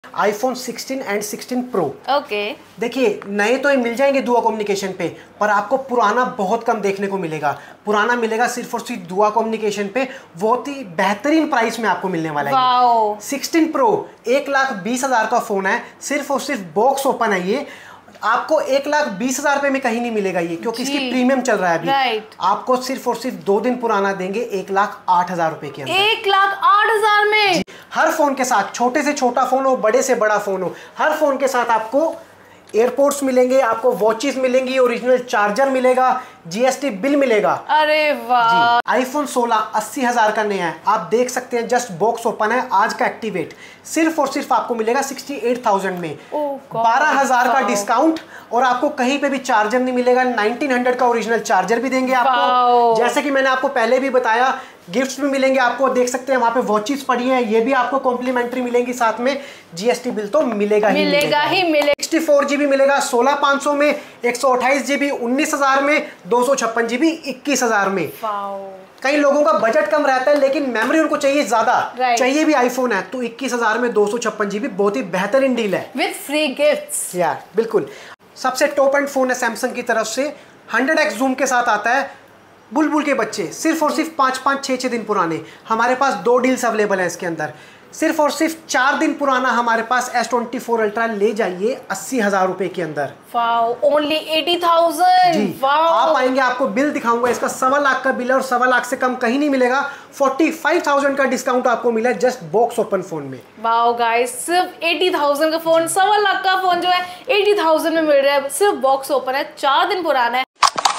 iPhone 16 and 16 Pro। Okay देखिए नए तो ये मिल जाएंगे दुआ कम्युनिकेशन पे, पर आपको पुराना बहुत कम देखने को मिलेगा। पुराना मिलेगा सिर्फ और सिर्फ दुआ कम्युनिकेशन पे, बहुत ही बेहतरीन प्राइस में आपको मिलने वाला है। 16 Pro 1,20,000 का फोन है, सिर्फ और सिर्फ बॉक्स ओपन है। ये आपको 1,20,000 रुपए में कहीं नहीं मिलेगा ये, क्योंकि इसकी प्रीमियम चल रहा है अभी। आपको सिर्फ और सिर्फ 2 दिन पुराना देंगे 1,08,000 रुपए के अंदर। 1,08,000 में हर फोन के साथ, छोटे से छोटा फोन हो बड़े से बड़ा फोन हो, हर फोन के साथ आपको एयरपोर्ट्स मिलेंगे, आपको वॉचेस मिलेंगी, ओरिजिनल चार्जर मिलेगा, जीएसटी बिल मिलेगा। अरे वाह। आईफोन 16 80,000 का नया है, आप देख सकते हैं, जस्ट बॉक्स ओपन है आज का एक्टिवेट, सिर्फ और सिर्फ आपको मिलेगा 68,000 में। 12,000 का डिस्काउंट, और आपको कहीं पे भी चार्जर नहीं मिलेगा। 1900 का ओरिजिनल चार्जर भी देंगे आपको, जैसे कि मैंने आपको पहले भी बताया। गिफ्ट्स भी मिलेंगे आपको, देख सकते हैं वहां पे वॉचेस पड़ी हैं, ये भी आपको कॉम्प्लीमेंट्री मिलेंगी, साथ में जीएसटी बिल तो मिलेगा ही मिलेगा। 64 GB मिलेगा 16,500 में, 128 GB 19,000 में, 256 GB 21,000 में। कई लोगों का बजट कम रहता है लेकिन मेमोरी उनको चाहिए ज्यादा, चाहिए भी आईफोन है, तो 21,000 में 256 GB बहुत ही बेहतरीन डील है विद फ्री गिफ्ट्स। यार बिल्कुल। सबसे टॉप एंड फोन है सैमसंग की तरफ से, 100x जूम के साथ आता है। बुलबुल के बच्चे, सिर्फ और सिर्फ 5-5 6-6 दिन पुराने, हमारे पास 2 डील्स अवेलेबल हैं इसके अंदर। सिर्फ और सिर्फ 4 दिन पुराना हमारे पास S24 अल्ट्रा ले जाइए 80,000 रुपए के अंदर। ओनली 80,000। जी आप आएंगे, आपको बिल दिखाऊंगा, इसका 1.25 लाख का बिल है और 1.25 लाख से कम कहीं नहीं मिलेगा। 45,000 का डिस्काउंट आपको मिला जस्ट बॉक्स ओपन फोन में। वाओ गाइस, सिर्फ 80,000 का फोन, 1.25 लाख का फोन जो है 80,000 में मिल रहा है, सिर्फ बॉक्स ओपन है, 4 दिन पुराना है।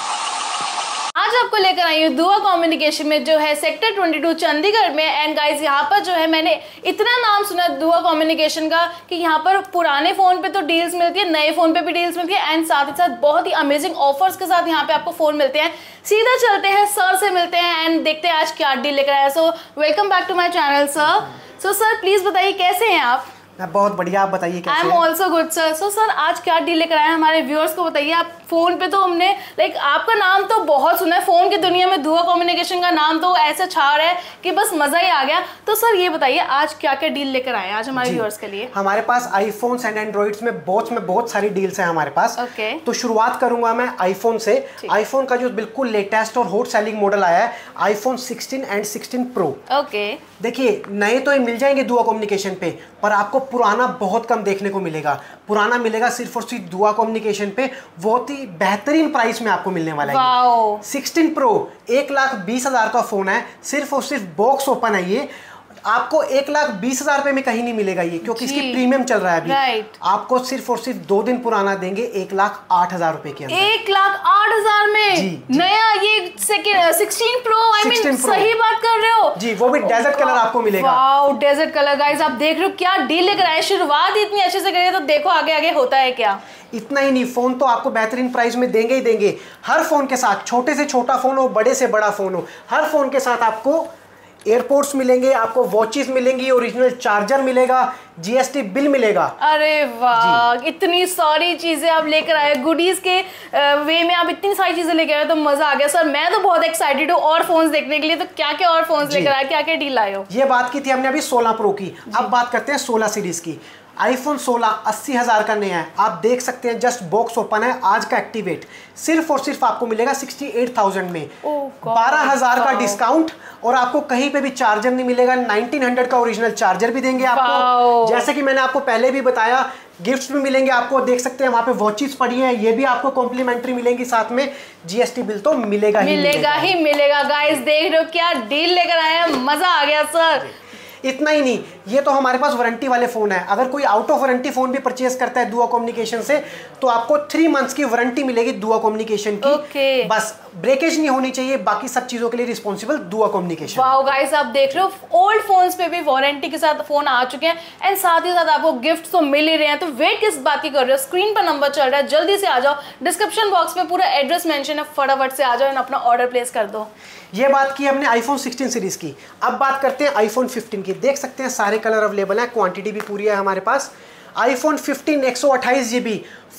आज आपको लेकर आई हूँ दुआ कम्युनिकेशन में, जो है सेक्टर 22 चंडीगढ़ में। एंड गाइस यहाँ पर जो है मैंने इतना नाम सुना दुआ कम्युनिकेशन का कि यहाँ पर पुराने फोन पे तो डील्स मिलती है, नए फोन पे भी डील्स मिलती है, एंड साथ ही साथ बहुत ही अमेजिंग ऑफर्स के साथ यहाँ पे आपको फोन मिलते हैं। सीधा चलते हैं सर से मिलते हैं एंड देखते हैं आज क्या डील लेकर आया। So welcome back to my channel sir. So sir please बताइए कैसे हैं आप? मैं बहुत बढ़िया, आप बताइए कैसे हैं? I am also good sir. So sir आज क्या डील लेकर आए हैं हमारे व्यूअर्स को बताइए। आप फोन पे तो हमने लाइक आपका नाम तो बहुत सुना है, फोन की दुनिया में दुआ कम्युनिकेशन का नाम तो ऐसा छा रहा है कि बस मजा ही आ गया। तो सर ये बताइए आज क्या क्या डील लेकर आए हैं आज हमारे व्यूअर्स के लिए? हमारे पास आईफोन्स एंड एंड्रॉइड्स में बहुत सारी डील्स हैं हमारे पास। तो शुरुआत करूंगा मैं आईफोन से। आईफोन का जो बिल्कुल लेटेस्ट और हॉट सेलिंग मॉडल आया है, आईफोन 16 एंड 16 Pro। देखिए नए तो ये मिल जाएंगे दुआ कम्युनिकेशन पे, पर आपको पुराना बहुत कम देखने को मिलेगा। पुराना मिलेगा सिर्फ और सिर्फ दुआ कम्युनिकेशन पे, बहुत ही बेहतरीन प्राइस में आपको मिलने वाला है। 16 Pro 1,20,000 का फोन है, सिर्फ और सिर्फ बॉक्स ओपन है। ये आपको 1,20,000 रुपए में कहीं नहीं मिलेगा ये, क्योंकि इसकी प्रीमियम चल रहा है अभी। आपको सिर्फ और सिर्फ 2 दिन पुराना देंगे 1,08,000 रुपए के अंदर। 1,08,000 में नया ये 16 Pro। आई मीन सही बात कर रहे हो जी, वो भी डेजर्ट कलर आपको मिलेगा। Wow desert colour. गाइस आप देख रहे हो क्या डील लेकर आए, शुरुआत इतनी अच्छे से करिए तो देखो आगे आगे होता है क्या। इतना ही नहीं, फोन तो आपको बेहतरीन प्राइस में देंगे ही देंगे। हर फोन के साथ, छोटे से छोटा फोन हो बड़े से बड़ा फोन हो, हर फोन के साथ आपको एयरपोर्ट्स मिलेंगे, आपको वॉचेस मिलेंगी, ओरिजिनल चार्जर मिलेगा, जीएसटी बिल मिलेगा। अरे वाह, इतनी सारी चीजें आप लेकर आए, गुडीज के वे में आप इतनी सारी चीजें लेकर आए तो मजा आ गया सर। मैं तो बहुत एक्साइटेड हूँ और फोन्स देखने के लिए। तो क्या क्या और फोन्स लेकर आए, क्या क्या डील आए हो? ये बात की थी हमने अभी 16 Pro की, अब बात करते हैं 16 सीरीज की। आईफोन 16 80,000 का नया है, आप देख सकते हैं, जस्ट बॉक्स ओपन है आज का एक्टिवेट, सिर्फ और सिर्फ आपको मिलेगा 68,000 में। 12,000 का डिस्काउंट, और आपको कहीं पे भी चार्जर नहीं मिलेगा। 1900 का ओरिजिनल चार्जर भी देंगे आपको, जैसे कि मैंने आपको पहले भी बताया। गिफ्ट्स भी मिलेंगे आपको, देख सकते हैं वहां पे वॉचेस पड़ी हैं, ये भी आपको कॉम्प्लीमेंट्री मिलेंगी, साथ में जीएसटी बिल तो मिलेगा ही मिलेगा। गाइस देख रहे हो क्या डील लेकर आए हैं, मजा आ गया सर। इतना ही नहीं, ये तो हमारे पास वारंटी वाले फोन है। अगर कोई आउट ऑफ वारंटी फोन भी परचेज करता है दुआ कम्युनिकेशन से, तो आपको 3 मंथ्स की वारंटी मिलेगी दुआ कम्युनिकेशन की। बस ब्रेकेज नहीं होनी चाहिए, बाकी सब चीजों के लिए रिस्पॉन्सिबल दुआ कम्युनिकेशन। वाओ गाइस आप देख रहे हो ओल्ड फोन्स पे भी वारंटी के साथ फोन आ चुके हैं, एंड साथ ही साथ आपको गिफ्ट तो मिल ही रहे हैं। तो वेट किस बात की कर रहे हो, स्क्रीन पर नंबर चल रहा है, जल्दी से आ जाओ। डिस्क्रिप्शन बॉक्स में पूरा एड्रेस मेंशन है, फटाफट से आ जाओ और अपना ऑर्डर प्लेस कर दो। ये बात की हमने आईफोन 16 सीरीज की, अब बात करते हैं आईफोन 15 की। देख सकते हैं सारे कलर अवेलेबल है, क्वांटिटी भी पूरी है हमारे पास। iPhone 15 128GB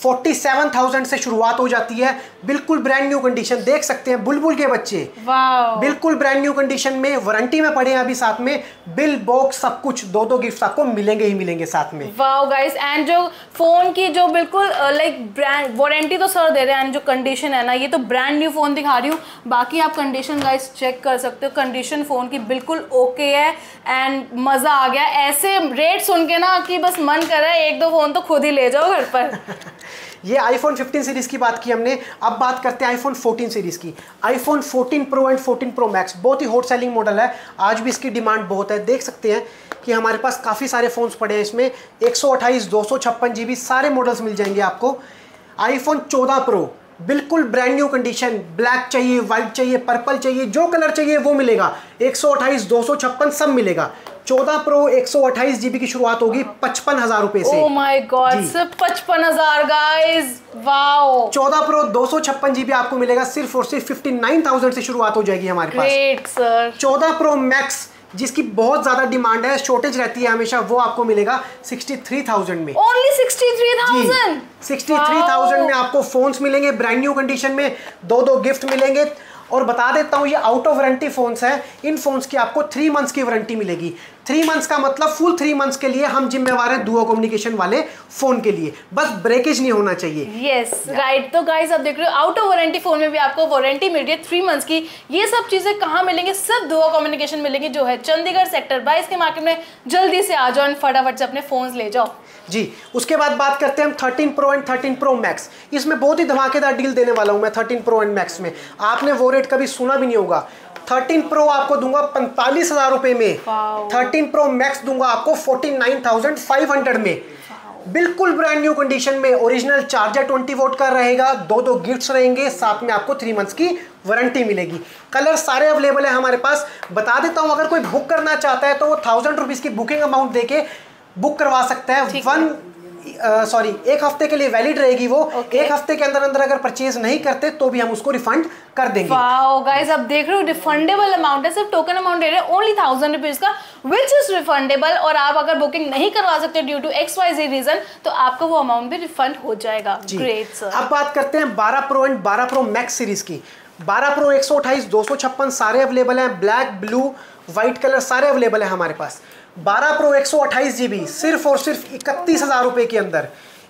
47,000 से शुरुआत हो जाती है। बिल्कुल ब्रांड न्यू कंडीशन, देख सकते हैं बुलबुल के बच्चे, बिल्कुल ब्रांड न्यू कंडीशन में, वारंटी में पड़े हैं अभी, साथ में बिल बॉक्स सब कुछ, दो गिफ्ट आपको मिलेंगे ही मिलेंगे साथ में। वाओ गाइस, एंड जो फोन की जो बिल्कुल लाइक ब्रांड वारंटी तो सर दे रहे हैं, एंड जो कंडीशन है ना, ये तो ब्रांड न्यू फोन दिखा रही हूँ, बाकी आप कंडीशन गाइस चेक कर सकते हो, कंडीशन फोन की बिल्कुल ओके है एंड मजा आ गया। ऐसे रेट सुन के ना कि बस मन कर रहा है एक दो फोन तो खुद ही ले जाओ घर पर। ये iPhone 15 सीरीज की बात की हमने, अब बात करते हैं iPhone 14 सीरीज की। iPhone 14 Pro and 14 Pro Max बहुत ही हॉट सेलिंग मॉडल है, आज भी इसकी डिमांड बहुत है। देख सकते हैं कि हमारे पास काफ़ी सारे फ़ोन्स पड़े हैं, इसमें 128 256 GB सारे मॉडल्स मिल जाएंगे आपको। iPhone 14 Pro बिल्कुल ब्रांड न्यू कंडीशन, ब्लैक चाहिए, वाइट चाहिए, पर्पल चाहिए, जो कलर चाहिए वो मिलेगा, 128 256 सब मिलेगा। 14 Pro 128 GB की शुरुआत होगी 55,000 रुपए से। ओह माय गॉड, सिर्फ 55,000 गाइस, वाओ। 14 Pro 256 GB आपको मिलेगा सिर्फ और सिर्फ 59,000 से शुरुआत हो जाएगी हमारे पास। Great sir. 14 Pro Max जिसकी बहुत ज्यादा डिमांड है, शॉर्टेज रहती है हमेशा, वो आपको मिलेगा 63,000 में। ओनली 63,000? 63,000 में आपको फोन्स मिलेंगे ब्रांड न्यू कंडीशन में, दो गिफ्ट मिलेंगे। और बता देता हूं ये आउट ऑफ वारंटी फोन्स हैं, इन फोन्स की आपको 3 मंथ्स की वारंटी मिलेगी। 3 मंथ्स का मतलब फुल 3 मंथ्स के लिए हम जिम्मेवार हैं दुआ कम्युनिकेशन वाले फोन के लिए, बस ब्रेकेज नहीं होना चाहिए। Yes right. तो गाइस आप देख रहे हो आउट ऑफ वारंटी फोन में भी आपको वारंटी मिल रही है 3 मंथ्स की। ये सब चीजें कहाँ मिलेंगे? सिर्फ दुआ कम्युनिकेशन मिलेंगे, जो है चंडीगढ़ सेक्टर 22 के मार्केट में। जल्दी से आ जाओ, फटाफट से अपने फोन ले जाओ जी। उसके बाद बात करते हैं हम 13 Pro एंड 13 Pro Max। इसमें बहुत ही धमाकेदार डील देने वाला हूं मैं 13 Pro एंड Max में, आपने वो रेट कभी सुना भी नहीं होगा। 13 Pro आपको दूंगा 45,000 रुपए में, 13 Pro Max दूंगा आपको 49,500 में, बिल्कुल ब्रांड न्यू कंडीशन में। ओरिजिनल चार्जर 20 वोल्ट का रहेगा, दो गिफ्ट्स रहेंगे, साथ में आपको 3 मंथ्स की वारंटी मिलेगी। कलर सारे अवेलेबल है हमारे पास। बता देता हूं, अगर कोई बुक करना चाहता है तो वो 1000 रुपीज की बुकिंग अमाउंट देके बुक करवा सकता है। एक हफ्ते के लिए वैलिड रहेगी वो। एक हफ्ते के अंदर अंदर अगर परचेज नहीं करते तो भी हम उसको रिफंड कर देंगे। वाओ गाइस, अब देख रहे हो रिफंडेबल अमाउंट है, सिर्फ टोकन अमाउंट दे रहे हैं ओनली 1000 रुपीज का, विच इज रिफंडेबल। और आप अगर बुकिंग नहीं करवा सकते ड्यू टू XYZ रीजन तो आपका वो अमाउंट भी रिफंड हो जाएगा। Great sir. अब बात करते हैं 12 Pro and 12 Pro Max series की। 12 Pro 128 256 सारे अवेलेबल हैं, ब्लैक ब्लू व्हाइट कलर सारे अवेलेबल है हमारे पास। 12 Pro 128 GB सिर्फ और सिर्फ 31,000 रुपए के अंदर,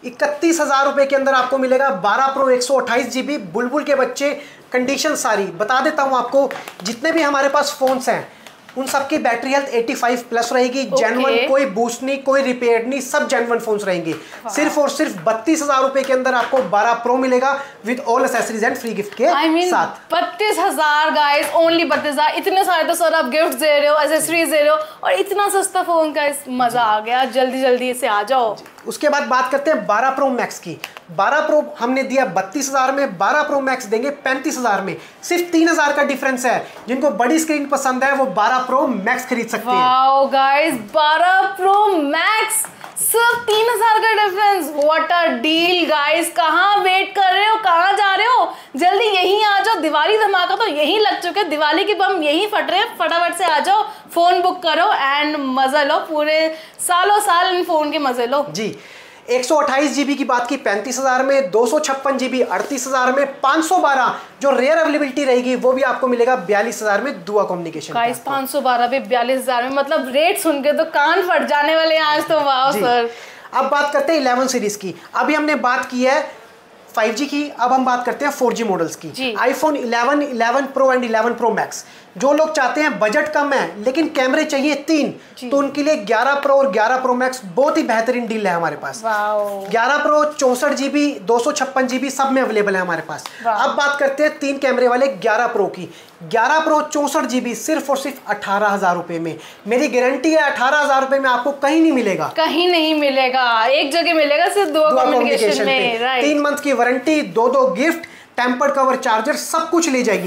31,000 रुपए के अंदर आपको मिलेगा 12 Pro 128 GB। बुलबुल के बच्चे, कंडीशन सारी बता देता हूं आपको, जितने भी हमारे पास फोन्स हैं उन सबकी बैटरी हेल्थ 85 प्लस रहेगी। जेन्युइन, कोई बूस्ट नहीं, कोई रिपेयर नहीं, सब जेन्युइन फोन्स रहेंगे। सिर्फ और सिर्फ 32,000 रुपए के अंदर आपको 12 Pro मिलेगा with all accessories and free gift के साथ। 32,000 गाइस, ओनली 32,000। इतने सारे तो सर आप गिफ्ट दे रहे हो, एसेसरीज दे रहे हो, और इतना सस्ता फोन गाइस, मजा आ गया। जल्दी जल्दी से आ जाओ। उसके बाद बात करते हैं 12 Pro Max की। 12 Pro हमने दिया 32,000 में, 12 Pro Max देंगे 35,000 में। सिर्फ 3,000 का डिफरेंस है। जिनको बड़ी स्क्रीन पसंद है वो 12 Pro Max खरीद सकते हैं। वाओ गाइस, 12 Pro Max सिर्फ 3,000 का difference. What a deal guys. कहाँ वेट कर रहे हो, कहाँ जा रहे हो? जल्दी यहीं आ जाओ। दिवाली धमाका तो यहीं लग चुके हैं, दिवाली की बम यहीं फट रहे हैं। फटाफट से आ जाओ, फोन बुक करो एंड मजा लो, पूरे सालों साल इन फोन के मजे लो जी। 128 GB की बात की 35,000 में, 256 GB 38,000 में, 512 जो रेयर अवेलेबिलिटी रहेगी वो भी आपको मिलेगा 42,000 में दुआ कम्युनिकेशन। गाइस 512 भी 42,000 में, मतलब रेट सुन के तो कान फट जाने वाले हैं आज तो। Wow sir. अब बात करते हैं 11 सीरीज की। अभी हमने बात की है 5G की, अब हम बात करते हैं 4G मॉडल्स की। iPhone 11, 11 Pro and 11 Pro Max। जो लोग चाहते हैं बजट कम है लेकिन कैमरे चाहिए 3, तो उनके लिए 11 Pro और 11 Pro Max बहुत ही बेहतरीन डील है हमारे पास। 11 Pro 64 GB 256 GB सब में अवेलेबल है हमारे पास। अब बात करते हैं 3 कैमरे वाले 11 Pro की। 11 Pro 64 GB सिर्फ और सिर्फ 18,000 रुपए में। मेरी गारंटी है 18,000 रुपए में आपको कहीं नहीं मिलेगा, कहीं नहीं मिलेगा, एक जगह मिलेगा सिर्फ दुआ कम्युनिकेशन में। 3 मंथ की वारंटी, दो गिफ्ट, टेम्पर्ड कवर, चार्जर सब कुछ ले जाएगी।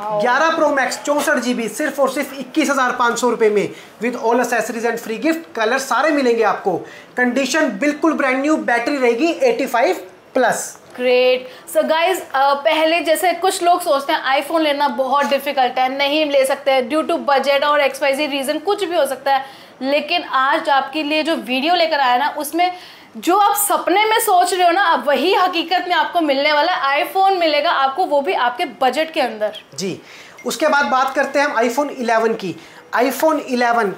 11 Pro Max 64 GB सिर्फ और सिर्फ 21,500 रुपए में with all accessories and free gift. Colour सारे मिलेंगे आपको, कंडीशन बिल्कुल ब्रांड न्यू, बैटरी रहेगी 85 प्लस। ग्रेट। सो गाइज, पहले जैसे कुछ लोग सोचते हैं आईफोन लेना बहुत डिफिकल्ट है, नहीं ले सकते ड्यू टू बजट और XYZ रीजन, कुछ भी हो सकता है, लेकिन आज आपके लिए जो वीडियो लेकर आया ना उसमें जो आप सपने में सोच रहे हो ना, अब वही हकीकत में आपको मिलने वाला आईफोन मिलेगा आपको, वो भी आपके बजट के अंदर। जी, उसके बाद बात करते हैं हम आईफोन 11 की। आईफोन 11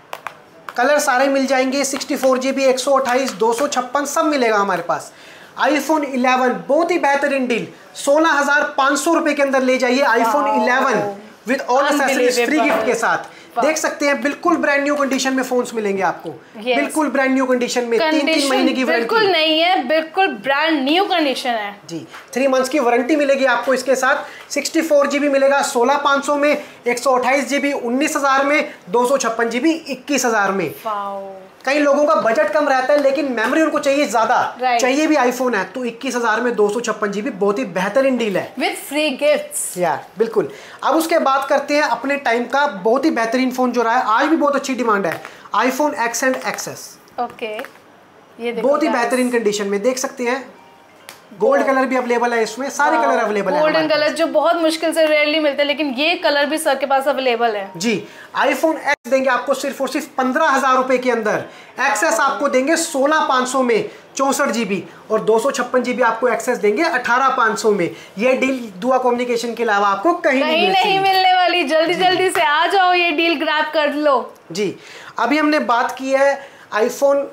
कलर सारे मिल जाएंगे, 64 GB, 128, 256 सब मिलेगा हमारे पास। आईफोन 11 बहुत ही बेहतरीन डील, 16,500 रुपए के अंदर ले जाइए iPhone 11 with all accessories free gift के साथ। देख सकते हैं बिल्कुल ब्रांड न्यू कंडीशन में फोन्स मिलेंगे आपको। बिल्कुल ब्रांड न्यू कंडीशन में, 3 महीने की वारंटी बिल्कुल नहीं है, बिल्कुल ब्रांड न्यू कंडीशन है जी। 3 मंथ्स की वारंटी मिलेगी आपको इसके साथ। 64 GB मिलेगा 16,500 में, 128 GB 19,000 में, 256 GB 21,000 में। कई लोगों का बजट कम रहता है लेकिन मेमोरी उनको चाहिए ज्यादा, चाहिए भी आईफोन है, तो 21,000 में 256 GB बहुत ही बेहतरीन डील है विद फ्री गिफ्ट्स यार। बिल्कुल। अब उसके बाद करते हैं अपने टाइम का बहुत ही बेहतरीन फोन जो रहा है, आज भी बहुत अच्छी डिमांड है, iPhone X and XS। Okay, ये देखो बहुत ही बेहतरीन कंडीशन में, देख सकते हैं गोल्ड कलर भी अवेलेबल है इसमें, सारे कलर अवेलेबल है। गोल्डन कलर जो बहुत मुश्किल से रेयरली मिलते हैं, लेकिन ये कलर भी सर के पास अवेलेबल है जी। आईफोन X देंगे आपको सिर्फ और सिर्फ 15,000 रुपए के अंदर। XS आपको देंगे 16,500 में 64 GB, और 256 GB आपको XS देंगे 18,500 में। ये डील दुआ कम्युनिकेशन के अलावा आपको कहीं नहीं मिलने वाली। जल्दी जल्दी से आ जाओ, ये डील ग्रैब कर लो जी। अभी हमने बात की है आईफोन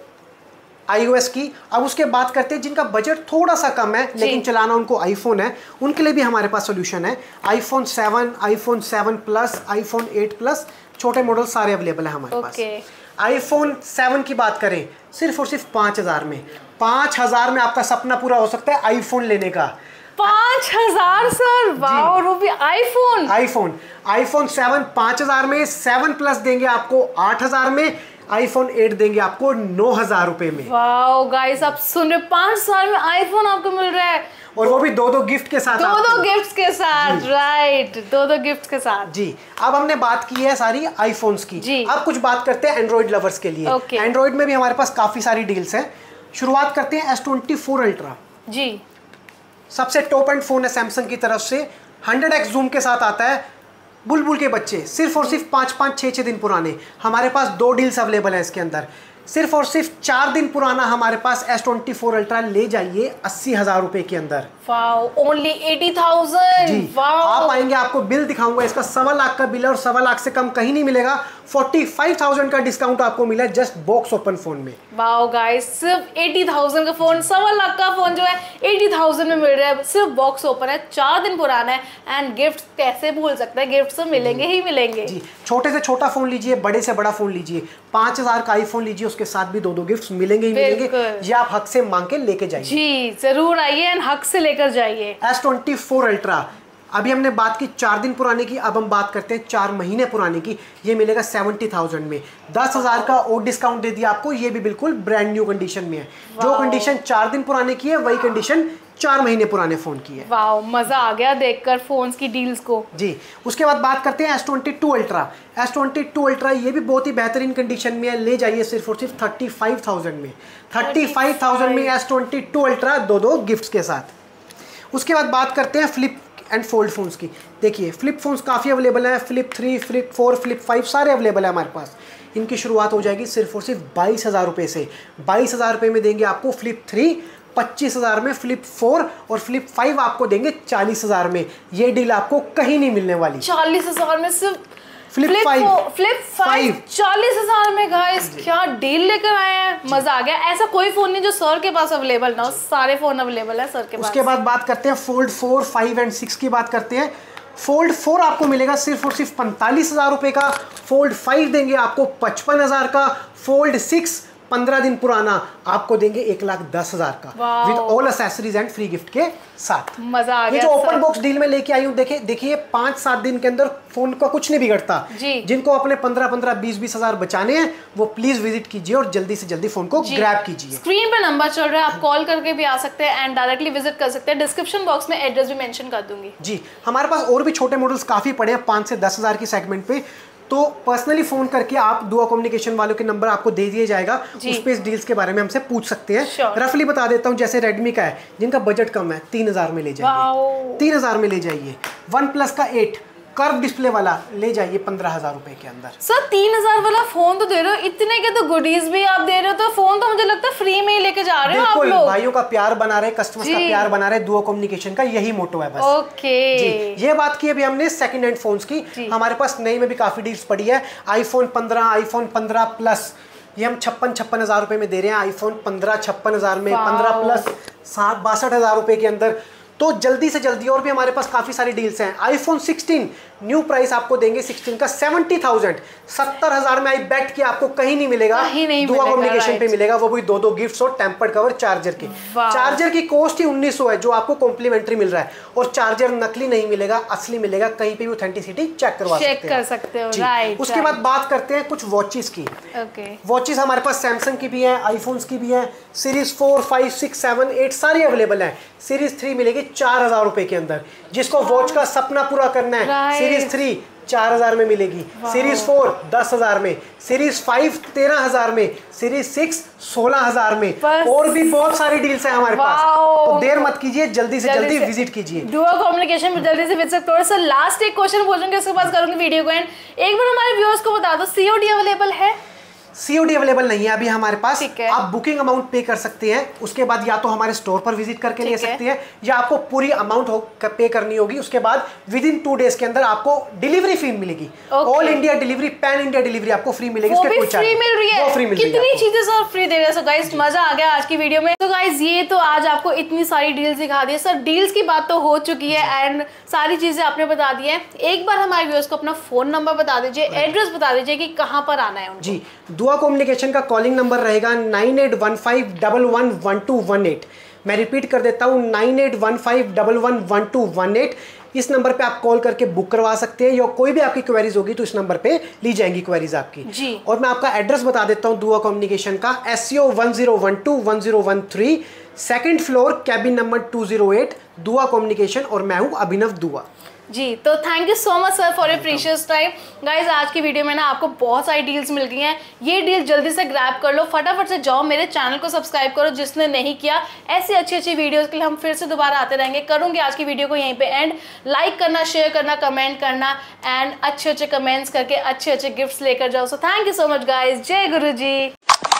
iOS की, अब उसके बात करते हैं जिनका बजट थोड़ा सा कम है लेकिन चलाना उनको आईफोन है, उनके लिए भी हमारे पास सोल्यूशन है। IPhone 7, iPhone 7 plus, iPhone 8 plus, छोटे मॉडल सारे अवेलेबल है हमारे पास। आईफोन 7 की बात करें सिर्फ और सिर्फ 5,000 में, 5,000 में आपका सपना पूरा हो सकता है आईफोन लेने का। 5,000 सर, वाओ, वो भी आईफोन। आईफोन 7 5,000 में, 7 प्लस देंगे आपको 8,000 में, आईफोन 8 देंगे आपको 9,000 रुपए में। वाओ गाइस, आप सुन रहे, 5,000 में आईफोन आपको मिल रहा है, और वो भी दो गिफ्ट के साथ, दो गिफ्ट्स के साथ, राइट, दो गिफ्ट्स के साथ जी। अब हमने बात की है सारी आईफोन्स की जी। अब कुछ बात करते हैं एंड्रॉइड लवर्स के लिए। एंड्रॉइड में भी हमारे पास काफी सारी डील्स हैं। शुरुआत करते हैं S24 अल्ट्रा जी। सबसे टॉप एंड फोन है सैमसंग की तरफ से, 100x जूम के साथ आता है, बुलबुल के बच्चे, सिर्फ और सिर्फ 5-5, 6-6 दिन पुराने। हमारे पास 2 डील्स अवेलेबल है इसके अंदर, सिर्फ और सिर्फ 4 दिन पुराना हमारे पास S24 अल्ट्रा ले जाइए 80,000 रुपए के अंदर। ओनली 80,000 जी। आप आएंगे, आपको बिल दिखाऊंगा, इसका 1.25 लाख का बिल है और 1.25 लाख से कम कहीं नहीं मिलेगा। 45,000 का डिस्काउंट आपको मिला जस्ट बॉक्स ओपन फोन में। वाओ गाइस, सिर्फ 80,000 का फोन, 1.25 लाख का फोन जो है 80,000 में मिल रहा है, सिर्फ बॉक्स ओपन है, 4 दिन पुराना है, एंड गिफ्ट कैसे भूल सकते हैं, गिफ्ट तो मिलेंगे ही मिलेंगे जी। छोटे से छोटा फोन लीजिए, बड़े से बड़ा फोन लीजिए, 5,000 का आईफोन लीजिए, उसके साथ भी 2 गिफ्ट्स मिलेंगे ही मिलेंगे। ये आप हक से मांग के लेके जाइए जी, जरूर आइए एंड हक से लेकर जाइए। S24 अल्ट्रा, अभी हमने बात की 4 दिन पुराने की, अब हम बात करते हैं 4 महीने पुराने की। ये मिलेगा 70,000 में, 10,000 का और डिस्काउंट दे दिया आपको। ये भी बिल्कुल ब्रांड न्यू कंडीशन में है। जो कंडीशन 4 दिन पुराने की है वही कंडीशन 4 महीने पुराने फोन की है। वाओ, मजा आ गया देखकर फोन्स की डील्स को जी। उसके बाद बात करते हैं S22 अल्ट्रा। S22 अल्ट्रा ये भी बहुत ही बेहतरीन कंडीशन में है, ले जाइए सिर्फ और सिर्फ 35,000 में। 35,000 में S22 अल्ट्रा, 2 गिफ्ट्स के साथ। उसके बाद बात करते हैं फ्लिप एंड फोल्ड फोन्स की। देखिए फ्लिप फोन्स काफ़ी अवेलेबल हैं, फ्लिप 3, फ्लिप 4, फ्लिप 5 सारे अवेलेबल है हमारे पास। इनकी शुरुआत हो जाएगी सिर्फ और सिर्फ 22,000 रुपये से। 22,000 रुपये में देंगे आपको फ्लिप 3, 25,000 में फ्लिप 4, और फ्लिप 5 आपको देंगे 40,000 में। ये डील आपको कहीं नहीं मिलने वाली। 40,000 में सिर्फ फ्लिप 5 40,000 में गाइस, क्या डील लेकर आए हैं, मजा आ गया। ऐसा कोई फोन नहीं जो सर के पास अवेलेबल ना हो, सारे फोन अवेलेबल है सर के पास। उसके बाद बात करते हैं फोल्ड 4, 5 एंड 6 की बात करते हैं। फोल्ड 4 आपको मिलेगा सिर्फ और सिर्फ 45,000 रुपए का। फोल्ड 5 देंगे आपको 55,000 का। फोल्ड 6 15 दिन पुराना आपको देंगे 1,10,000 का with all accessories and free gift के साथ। मजा आ गया। ये जो ओपन बॉक्स डील में लेके आई हूँ, देखिए 5-7 दिन के अंदर फोन का कुछ नहीं बिगड़ता जी। जिनको अपने 15-15, 20-20 हजार बचाने हैं वो प्लीज विजिट कीजिए और जल्दी से जल्दी फोन को ग्रैब कीजिए। स्क्रीन पे नंबर चल रहा है, आप कॉल करके भी आ सकते हैं एंड डायरेक्टली विजिट कर सकते हैं। डिस्क्रिप्शन बॉक्स में एड्रेस भी मेंशन कर दूंगी जी। हमारे पास और भी छोटे मॉडल्स काफी पड़े हैं 5 से 10 हजार की सेगमेंट पे, तो पर्सनली फोन करके आप दुआ कम्युनिकेशन वालों के नंबर आपको दे दिया जाएगा, उस पे इस डील्स के बारे में हमसे पूछ सकते हैं। रफली बता देता हूं, जैसे रेडमी का है, जिनका बजट कम है 3,000 में ले जाइए, 3,000 में ले जाइए। वन प्लस का 8 कर्व डिस्प्ले वाला ले जाइए 15,000 रुपए के अंदर। सर 3,000 वाला फोन तो दे रहे हो, इतने के तो गुडीज भी आप दे रहे हो, तो फोन तो मुझे लगता है फ्री में ही लेके जा रहे हो आप लोग। भाइयों का प्यार बना रहे, कस्टमर्स का प्यार बना रहे, दुआ कम्युनिकेशन का यही मोटो है बस। ओके जी, ये बात की अभी हमने सेकंड हैंड फोन्स की। हमारे पास नई में भी काफी डील्स पड़ी है। आईफोन 15, आईफोन 15 प्लस ये हम 56,000 रुपए में दे रहे हैं। आईफोन 15 56,000 में, 15 प्लस 62,000 रुपए के अंदर। तो जल्दी से जल्दी, और भी हमारे पास काफी सारी डील्स हैं। आईफोन 16 न्यू प्राइस आपको देंगे 16 का 70,000, 70,000 में। आई बेट कि आपको कहीं नहीं मिलेगा, दुआ कम्युनिकेशन पे मिलेगा, वो भी 2 गिफ्ट्स और टेम्पर्ड कवर चार्जर के। चार्जर की कॉस्ट ही 1900 है जो आपको कॉम्प्लीमेंट्री मिल रहा है, और चार्जर नकली नहीं मिलेगा, असली मिलेगा। कहीं पे भी ऑथेंटिसिटी चेक कर सकते हो। राइट। उसके बाद बात करते हैं कुछ वॉचेस की। वॉचेस हमारे पास सैमसंग की भी है, आईफोन्स की भी है। सीरीज 4, 5, 6, 7, 8 सारी अवेलेबल है। सीरीज 3 मिलेगी 4,000 रुपए के अंदर। जिसको वॉच का सपना पूरा करना है, सीरीज 3 4,000 में मिलेगी। सीरीज 4 10,000 में, सीरीज 5 13,000 में, सीरीज 6 16,000 में। और भी बहुत सारी डील्स है हमारे पास, तो देर मत कीजिए, जल्दी से जल्दी विजिट कीजिए दुआ कम्युनिकेशन में जल्दी से विजिट करो। सर लास्ट एक क्वेश्चन पूछूंगी, उसके बाद करूंगी वीडियो को एंड। एक बार हमारे व्यूअर्स को बता दो, सीओडी अवेलेबल है? सीओडी अवेलेबल नहीं है अभी हमारे पास। आप बुकिंग अमाउंट पे कर सकते हैं, उसके बाद या तो हमारे स्टोर पर विजिट करके ले सकते हैं, या आपको पूरी अमाउंट पे करनी होगी। उसके बाद विद इन 2 डेज के अंदर आपको डिलीवरी फी मिलेगी। All India delivery, pan India delivery आपको फ्री मिलेगी। वो भी फ्री मिल रही है, फ्री मिल रही है। कितनी चीजें सर फ्री दे रहे हैं। सो गाइस मजा आ गया आज की वीडियो में। तो गाइस ये तो आज आपको इतनी सारी डील्स दिखा दी है। सर डील्स की बात तो हो चुकी है एंड सारी चीजें आपने बता दी है। एक बार हमारे व्यूअर्स को अपना फोन नंबर बता दीजिए, एड्रेस बता दीजिए कि कहाँ पर आना है उनको। जी, दुआ कम्युनिकेशन का कॉलिंग नंबर रहेगा 9815111218। मैं रिपीट कर देता हूँ, 9815111218। इस नंबर पे आप कॉल करके बुक करवा सकते हैं, या कोई भी आपकी क्वेरीज होगी तो इस नंबर पे ली जाएंगी क्वेरीज आपकी जी। और मैं आपका एड्रेस बता देता हूँ, दुआ कम्युनिकेशन का SCO 10121013, second floor, cabin number 208, Dua communication. और मैं हूँ अभिनव दुआ जी। तो thank you so much sir for your precious time. Guys आज की वीडियो में ना आपको बहुत सारी डील्स मिल गई हैं। ये डील जल्दी से ग्रैब कर लो, फटाफट से जाओ मेरे चैनल को सब्सक्राइब करो जिसने नहीं किया। ऐसी अच्छी अच्छी वीडियोस के लिए हम फिर से दोबारा आते रहेंगे। करूँगी आज की वीडियो को यहीं पे एंड। लाइक करना, शेयर करना, कमेंट करना एंड अच्छे अच्छे कमेंट्स करके अच्छे अच्छे गिफ्ट्स लेकर जाओ। So thank you so much guys. जय गुरु जी।